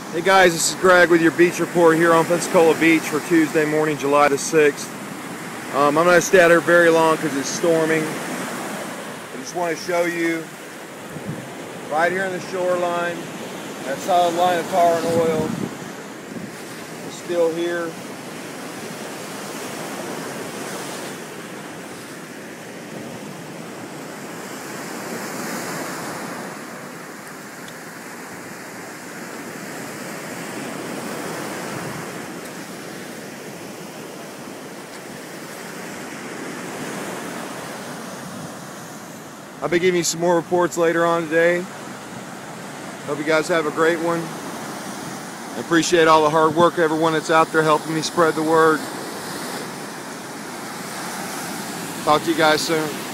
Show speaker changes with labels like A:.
A: Hey guys, this is Greg with your beach report here on Pensacola Beach for Tuesday morning, July the 6th. I'm not going to stay out here very long because it's storming. I just want to show you right here in the shoreline, that solid line of tar and oil is still here. I'll be giving you some more reports later on today. Hope you guys have a great one. I appreciate all the hard work, everyone that's out there helping me spread the word. Talk to you guys soon.